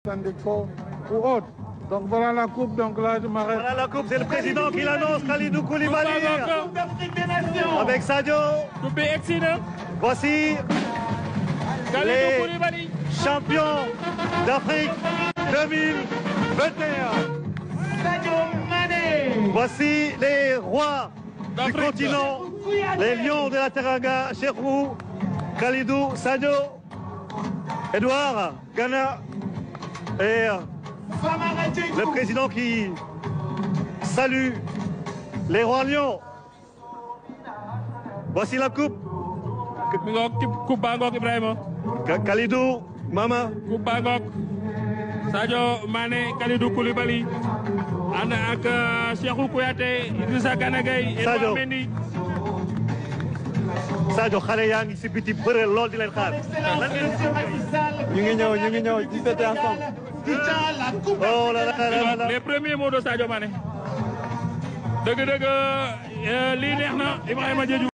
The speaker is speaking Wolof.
syndicaux ou autres. Donc voilà la coupe, donc là je m'arrête. Voilà la coupe, c'est le président qui l'annonce, Kalidou Koulibaly. Avec Sadio. Voici les champions d'Afrique 2021. Voici les rois du continent, les lions de la Teranga, Cheikhou, Kalidou, Sadio, Edouard, Ghana et le président qui salue les rois lions. Voici la coupe. Coupe Bangok Ibrahima. Kalidou, Mama. Coupe Bangok. Sadio Mané, Kalidou Koulibaly. ànd ak Cheikhou Kouyaté, Idrissa Gana Gueye, Edouard Mendy. Sadio xale yaa ngi si biti bëre lool di leen xaar. ñu ngi ñëw di fêter ensemble. Oh là là là. Les premiers mots de Sadio Mané. dëgg-dëgg lii neex na Ibrahima Diédhiou.